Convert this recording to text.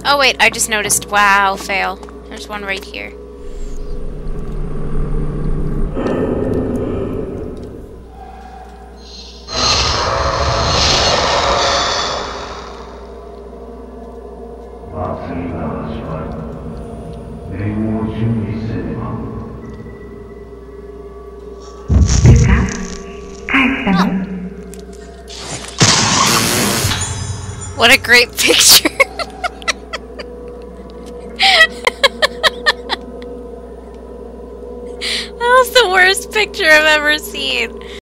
Oh wait, I just noticed. Wow, fail. There's one right here. What a great picture! That was the worst picture I've ever seen.